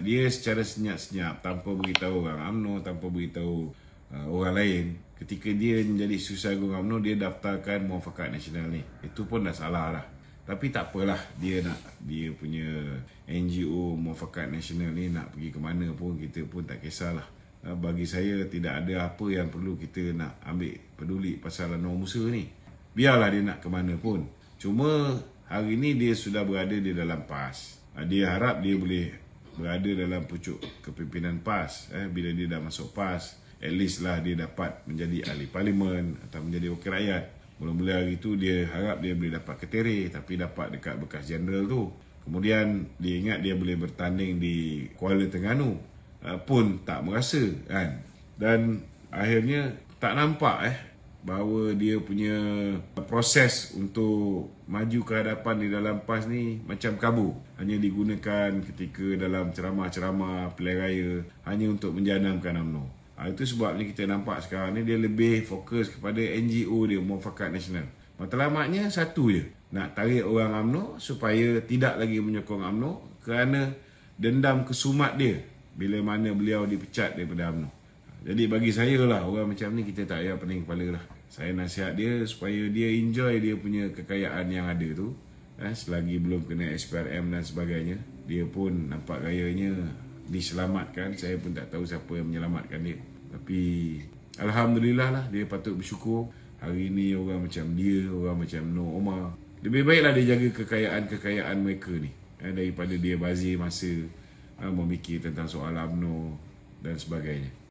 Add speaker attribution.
Speaker 1: dia secara senyap-senyap tanpa beritahu orang UMNO, tanpa beritahu orang lain. Ketika dia menjadi Setiausaha Agung UMNO, dia daftarkan Muafakat Nasional ni. Itu pun dah salah lah. Tapi tak apalah, dia punya NGO Muafakat Nasional ni nak pergi ke mana pun, kita pun tak kisahlah. Bagi saya tidak ada apa yang perlu kita nak ambil peduli pasal Anwar Musa ni. Biarlah dia nak ke mana pun. Cuma hari ni dia sudah berada di dalam PAS. Dia harap dia boleh berada dalam pucuk kepimpinan PAS. Bila dia dah masuk PAS, at least lah dia dapat menjadi ahli parlimen atau menjadi wakil rakyat. Mula-mula hari tu dia harap dia boleh dapat keteri, tapi dapat dekat bekas jeneral tu. Kemudian dia ingat dia boleh bertanding di Kuala Terengganu, pun tak merasa kan. Dan akhirnya tak nampak bahawa dia punya proses untuk maju ke hadapan di dalam PAS ni macam kabur. Hanya digunakan ketika dalam ceramah-ceramah pilihan raya, hanya untuk menjanamkan UMNO. Itu sebabnya kita nampak sekarang ni dia lebih fokus kepada NGO dia, Muafakat Nasional. Matlamatnya satu je, nak tarik orang UMNO supaya tidak lagi menyokong UMNO kerana dendam kesumat dia bila mana beliau dipecat daripada UMNO. Jadi bagi saya lah, orang macam ni kita tak payah pening kepala lah. Saya nasihat dia supaya dia enjoy dia punya kekayaan yang ada tu. Selagi belum kena SPRM dan sebagainya, dia pun nampak gayanya diselamatkan. Saya pun tak tahu siapa yang menyelamatkan dia. Tapi alhamdulillah lah, dia patut bersyukur. Hari ni orang macam dia, orang macam Nur Omar, lebih baiklah dia jaga kekayaan mereka ni, daripada dia bazir masa memikir tentang soal UMNO dan sebagainya.